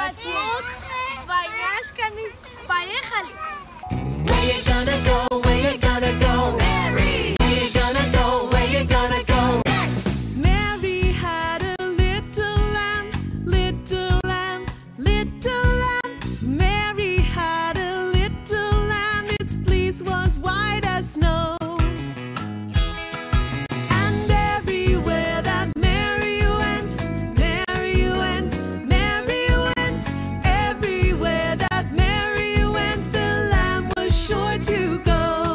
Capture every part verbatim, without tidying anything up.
עצמאות והעניין יש כאן בעיך לי. Where you gonna go? Where you gonna go? Mary! Where you gonna go? Where you gonna go? Next! Mary had a little lamb, little lamb, little lamb. Mary had a little lamb, its fleece was white as snow. And everywhere that Mary went, Mary went, Mary went. Everywhere that Mary went, the lamb was sure to go.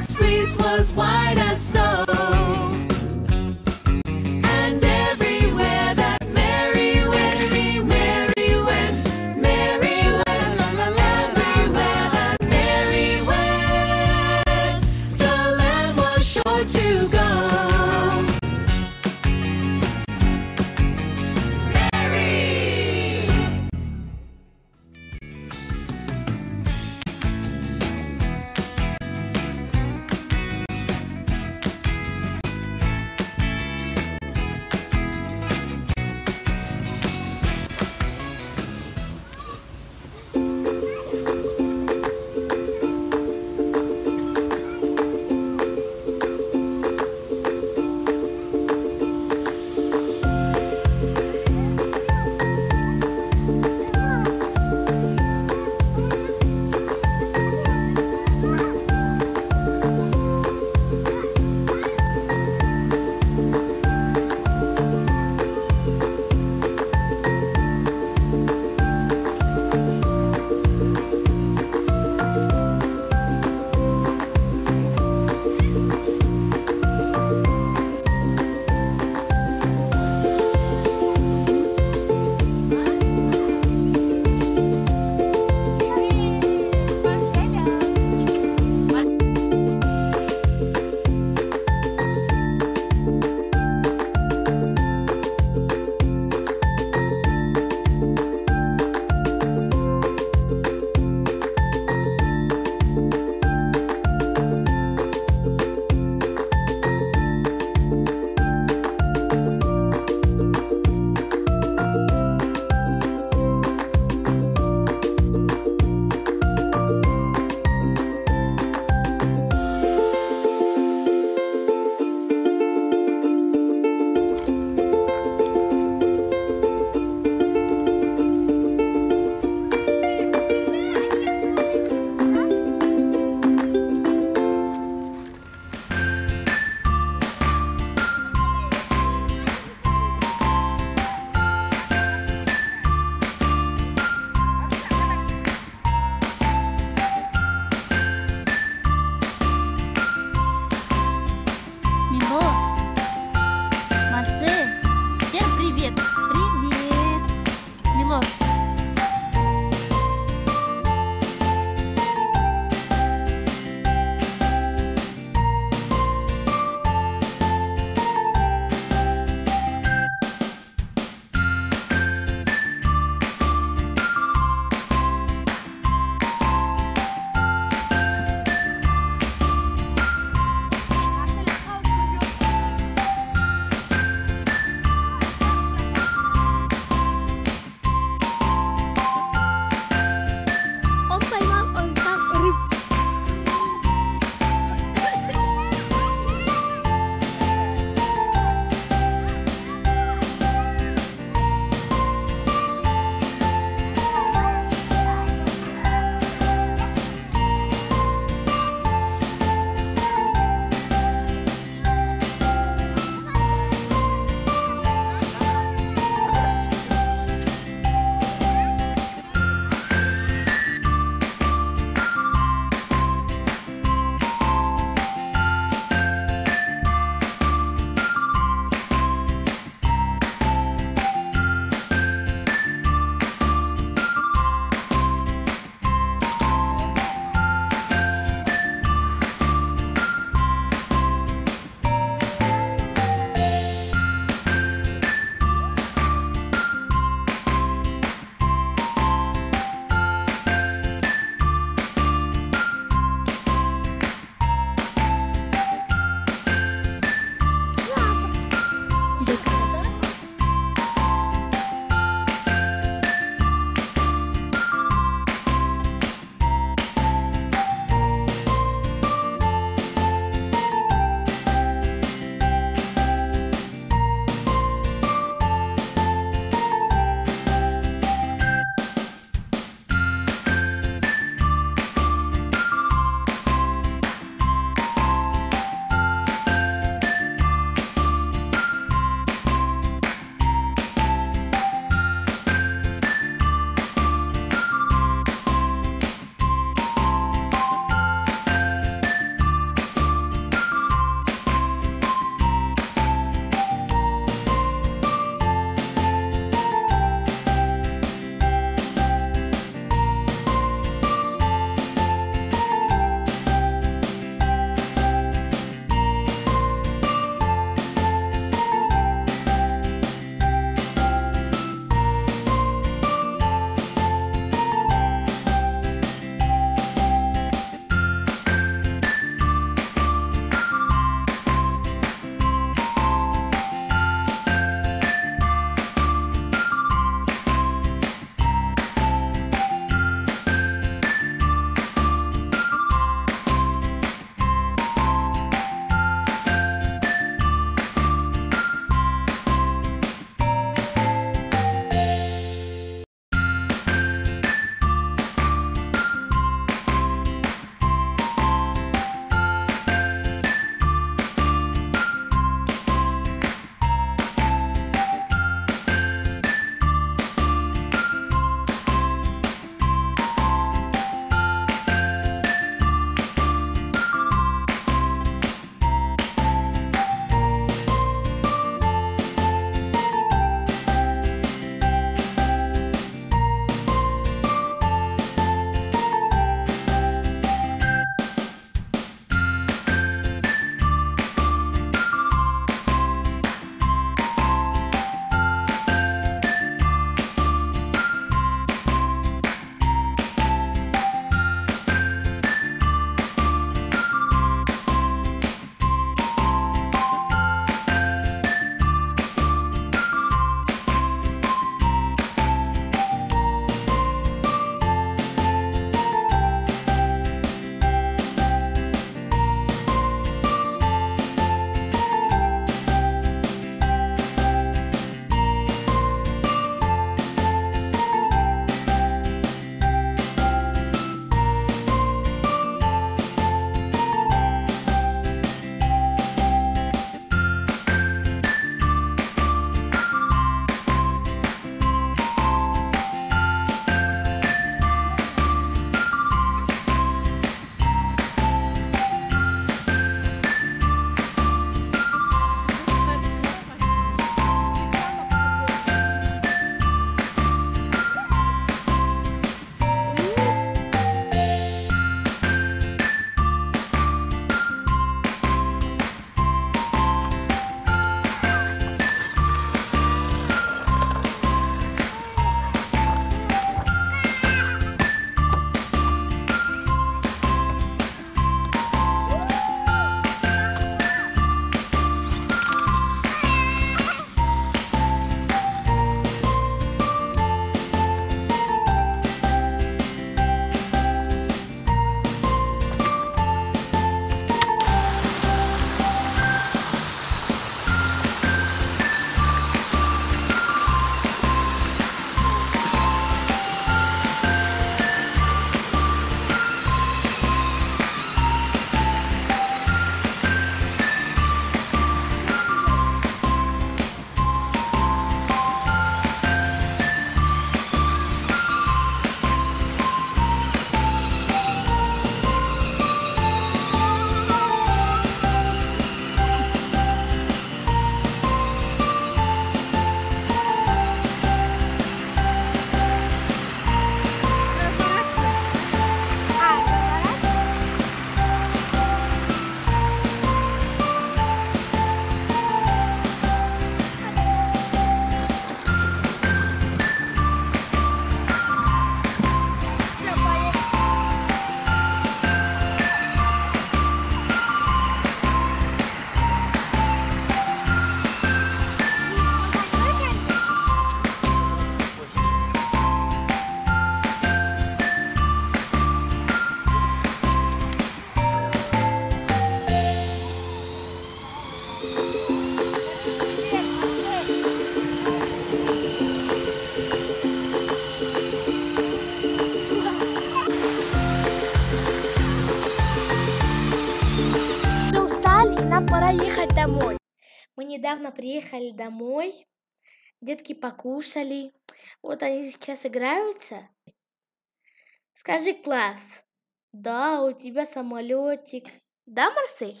Мы устали, и нам пора ехать домой. Мы недавно приехали домой, детки покушали, вот они сейчас играются. Скажи, класс, да, у тебя самолетик, да, Марсель?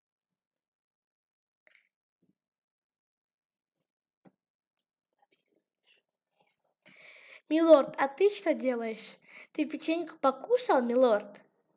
Милорд, а ты что делаешь? Ты печеньку покушал, милорд?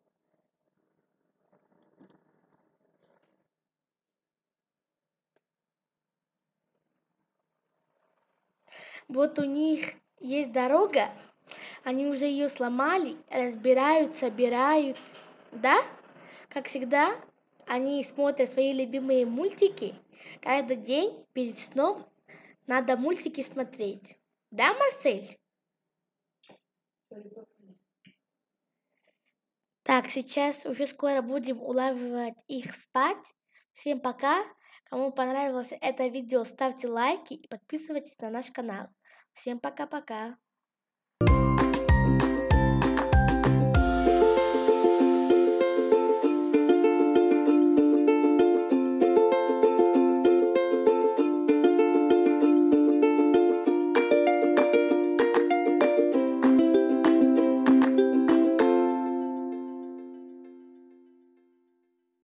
Вот у них есть дорога, они уже ее сломали, разбирают, собирают, да? Как всегда, они смотрят свои любимые мультики. Каждый день перед сном надо мультики смотреть. Да, Марсель? Так, сейчас уже скоро будем улавливать их спать. Всем пока. Кому понравилось это видео, ставьте лайки и подписывайтесь на наш канал. Всем пока-пока.